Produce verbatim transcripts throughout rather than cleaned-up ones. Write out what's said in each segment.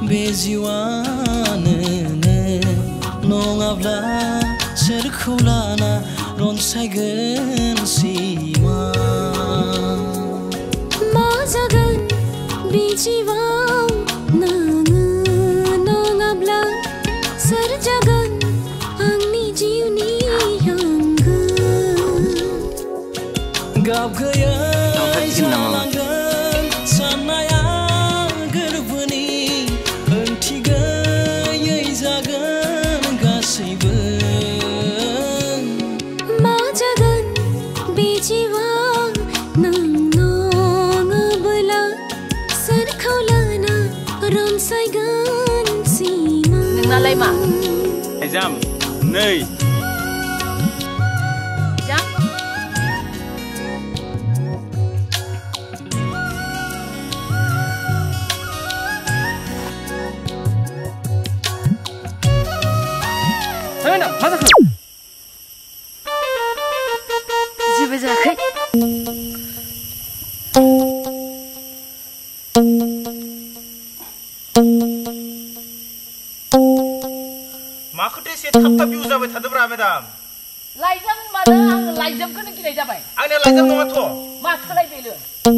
बे जिउआनो नङाब्ला सोरखौ लाना रनसायगोन सिमा मा जागोन बे जिउआव नोङो नङाब्ला सोर जागोन आंनि जिउनि आंगो गाब गैयै जालांगोन साननाया गोरबोनि ओंथि गैयै जागोन गासैबो मा जागोन बे जिउआव नों नङाब्ला सोरखौ लाना रनसायगोन सिमा नोंनालाय मा एजाम नै मा जाखो जेबो जायाखै माखौथो एसे थाब थाब बिउ जाबाय थादोब्रा मेडाम लाइजाम होनबानो आं लाइजामखौनो गिनाय जाबाय आंनिया लाइजाम नङाथ' माथोलाय बेनो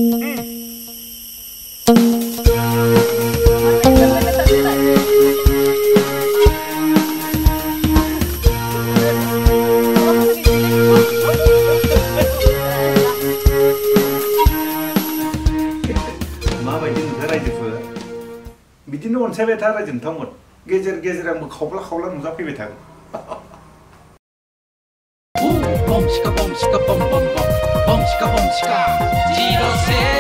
माबायदि नुदों रायजोफोर बिदिनो अनसायबाय था रायजो नोंथांमोन गेजेर गेजेर आंबो खावब्ला खावब्ला नुजाफैबाय थागोन Bom, bom, chica, bom, chica, bom, bom, bom, bom, chica, bom, chica, zero, zero.